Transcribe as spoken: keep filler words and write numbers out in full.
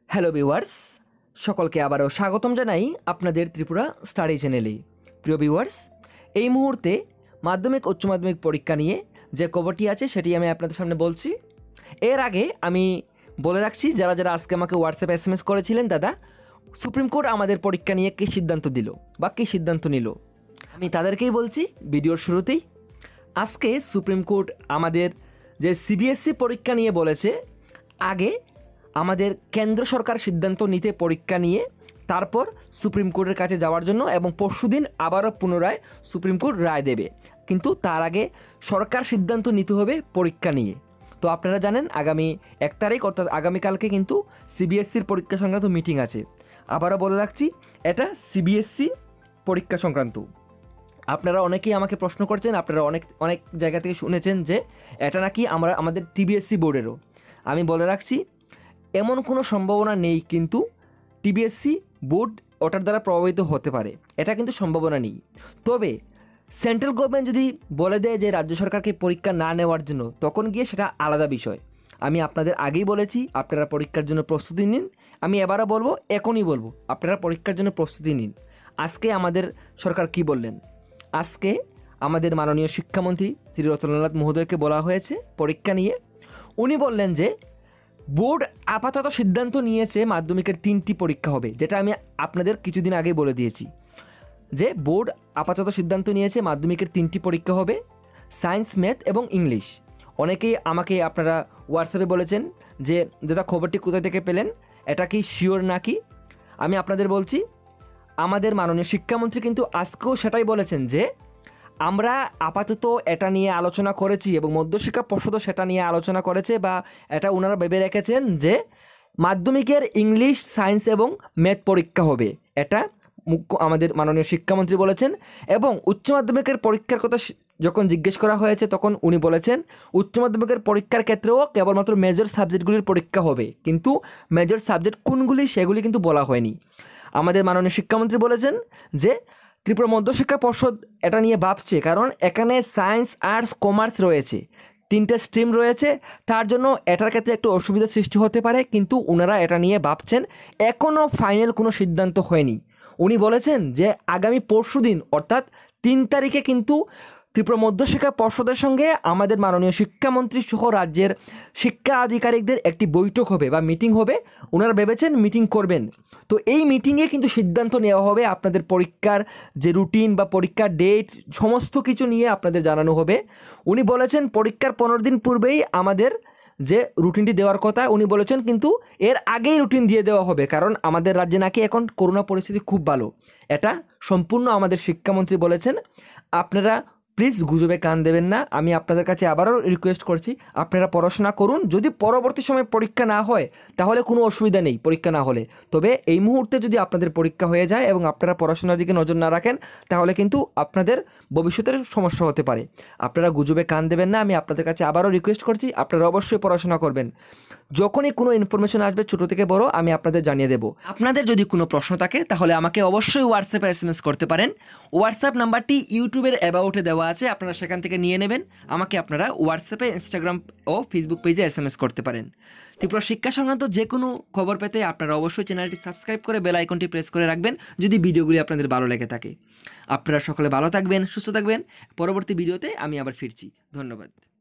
Hello viewers, সকলকে আবারও স্বাগতম জানাই আপনাদের ত্রিপুরা স্টাডি চ্যানেলে। প্রিয় ভিউয়ার্স, এই মুহূর্তে মাধ্যমিক উচ্চ মাধ্যমিক পরীক্ষা নিয়ে যে খবরটি আছে সেটি আমি আপনাদের সামনে বলছি। এর আগে আমি বলে রাখছি, যারা যারা আজকে আমাকে হোয়াটসঅ্যাপে এস এম এস করেছিলেন, দাদা সুপ্রিম কোর্ট আমাদের পরীক্ষা নিয়ে কী সিদ্ধান্ত দিল বা কী সিদ্ধান্ত নিল, আমি তাদেরকেই বলছি ভিডিওর শুরুতেই। আজকে সুপ্রিম কোর্ট আমাদের যে সিবিএসসি পরীক্ষা নিয়ে বলেছে, আগে আমাদের কেন্দ্র সরকার সিদ্ধান্ত নিতে পরীক্ষা নিয়ে, তারপর সুপ্রিম কোর্টের কাছে যাওয়ার জন্য, এবং পরশুদিন আবারও পুনরায় সুপ্রিম কোর্ট রায় দেবে। কিন্তু তার আগে সরকার সিদ্ধান্ত নিতে হবে পরীক্ষা নিয়ে। তো আপনারা জানেন আগামী এক তারিখ অর্থাৎ আগামীকালকে কিন্তু সিবিএসসির পরীক্ষা সংক্রান্ত মিটিং আছে। আবারও বলে রাখছি, এটা সিবিএসসি পরীক্ষা সংক্রান্ত। আপনারা অনেকেই আমাকে প্রশ্ন করছেন, আপনারা অনেক অনেক জায়গা থেকে শুনেছেন যে এটা নাকি আমরা আমাদের টিবিএসসি বোর্ডেরও। আমি বলে রাখছি, এমন কোনো সম্ভাবনা নেই, কিন্তু টিবিএসসি বোর্ড ওটার দ্বারা প্রভাবিত হতে পারে, এটা কিন্তু সম্ভাবনা নেই। তবে সেন্ট্রাল গভর্নমেন্ট যদি বলে দেয় যে রাজ্য সরকারকে পরীক্ষা না নেওয়ার জন্য, তখন গিয়ে সেটা আলাদা বিষয়। আমি আপনাদের আগেই বলেছি, আপনারা পরীক্ষার জন্য প্রস্তুতি নিন। আমি এবারও বলবো, এখনই বলবো, আপনারা পরীক্ষার জন্য প্রস্তুতি নিন। আজকে আমাদের সরকার কি বললেন? আজকে আমাদের মাননীয় শিক্ষামন্ত্রী শ্রী রতনলাল মহোদয়কে বলা হয়েছে পরীক্ষা নিয়ে। উনি বললেন যে বোর্ড আপাতত সিদ্ধান্ত নিয়েছে মাধ্যমিকের তিনটি পরীক্ষা হবে, যেটা আমি আপনাদের কিছুদিন আগে বলে দিয়েছি যে বোর্ড আপাতত সিদ্ধান্ত নিয়েছে মাধ্যমিকের তিনটি পরীক্ষা হবে, সায়েন্স, ম্যাথ এবং ইংলিশ। অনেকেই আমাকে আপনারা হোয়াটসঅ্যাপে বলেছেন যে দাদা খবরটি কোথা থেকে পেলেন, এটা কি শিওর নাকি? আমি আপনাদের বলছি, আমাদের মাননীয় শিক্ষামন্ত্রী কিন্তু আজকেও সেটাই বলেছেন যে আমরা আপাতত এটা নিয়ে আলোচনা করেছি, এবং মধ্যশিক্ষা পর্ষদও সেটা নিয়ে আলোচনা করেছে, বা এটা ওনারা ভেবে রেখেছেন যে মাধ্যমিকের ইংলিশ, সায়েন্স এবং ম্যাথ পরীক্ষা হবে। এটা মুখ্য আমাদের মাননীয় শিক্ষামন্ত্রী বলেছেন। এবং উচ্চ মাধ্যমিকের পরীক্ষার কথা যখন জিজ্ঞেস করা হয়েছে, তখন উনি বলেছেন উচ্চ মাধ্যমিকের পরীক্ষার ক্ষেত্রেও কেবলমাত্র মেজর সাবজেক্টগুলির পরীক্ষা হবে, কিন্তু মেজর সাবজেক্ট কোনগুলি সেগুলি কিন্তু বলা হয়নি। আমাদের মাননীয় শিক্ষামন্ত্রী বলেছেন যে ত্রিপুরা মধ্যশিক্ষা পর্ষদ এটা নিয়ে ভাবছে, কারণ এখানে সায়েন্স, আর্টস, কমার্স রয়েছে, তিনটে স্ট্রিম রয়েছে, তার জন্য এটার ক্ষেত্রে একটু অসুবিধার সৃষ্টি হতে পারে, কিন্তু ওনারা এটা নিয়ে ভাবছেন। এখনও ফাইনাল কোনো সিদ্ধান্ত হয়নি। উনি বলেছেন যে আগামী পরশু দিন অর্থাৎ তিন তারিখে কিন্তু ত্রিপুরা মধ্যশিক্ষা পর্ষদের সঙ্গে আমাদের মাননীয় শিক্ষামন্ত্রী সহ রাজ্যের শিক্ষা আধিকারিকদের একটি বৈঠক হবে বা মিটিং হবে। ওনারা ভেবেছেন মিটিং করবেন। তো এই মিটিংয়ে কিন্তু সিদ্ধান্ত নেওয়া হবে, আপনাদের পরীক্ষার যে রুটিন বা পরীক্ষার ডেট সমস্ত কিছু নিয়ে আপনাদের জানানো হবে। উনি বলেছেন পরীক্ষার পনেরো দিন পূর্বেই আমাদের যে রুটিনটি দেওয়ার কথা উনি বলেছেন, কিন্তু এর আগেই রুটিন দিয়ে দেওয়া হবে, কারণ আমাদের রাজ্যে নাকি এখন করোনা পরিস্থিতি খুব ভালো। এটা সম্পূর্ণ আমাদের শিক্ষামন্ত্রী বলেছেন। আপনারা প্লিজ গুজবে কান দেবেন না। আমি আপনাদের কাছে আবারও রিকোয়েস্ট করছি, আপনারা পড়াশোনা করুন। যদি পরবর্তী সময় পরীক্ষা না হয় তাহলে কোনো অসুবিধা নেই পরীক্ষা না হলে, তবে এই মুহূর্তে যদি আপনাদের পরীক্ষা হয়ে যায় এবং আপনারা পড়াশোনার দিকে নজর না রাখেন, তাহলে কিন্তু আপনাদের ভবিষ্যতের সমস্যা হতে পারে। আপনারা গুজবে কান দেবেন না। আমি আপনাদের কাছে আবারও রিকোয়েস্ট করছি, আপনারা অবশ্যই পড়াশোনা করবেন। যখনই কোনো ইনফরমেশন আসবে ছোটো থেকে বড়, আমি আপনাদের জানিয়ে দেবো। আপনাদের যদি কোনো প্রশ্ন থাকে তাহলে আমাকে অবশ্যই হোয়াটসঅ্যাপে এস এম এস করতে পারেন। হোয়াটসঅ্যাপ নাম্বারটি ইউটিউবের অ্যাবাউটে দেওয়া আছে, আপনারা সেখান থেকে নিয়ে নেবেন। আমাকে আপনারা হোয়াটসঅ্যাপে, ইনস্টাগ্রাম ও ফেসবুক পেজে এস এম এস করতে পারেন। ত্রিপুরা শিক্ষা সংক্রান্ত যে কোনো খবর পেতে আপনারা অবশ্যই চ্যানেলটি সাবস্ক্রাইব করে বেল আইকনটি প্রেস করে রাখবেন, যদি ভিডিওগুলি আপনাদের ভালো লেগে থাকে। আপনারা সকলে ভালো থাকবেন, সুস্থ থাকবেন। পরবর্তী ভিডিওতে আমি আবার ফিরছি। ধন্যবাদ।